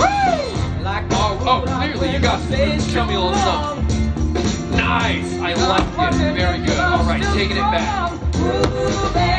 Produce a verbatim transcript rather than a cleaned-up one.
Oh, oh, clearly you got some. Tell me a little something. Nice. I like it. Very good. All right, taking it back.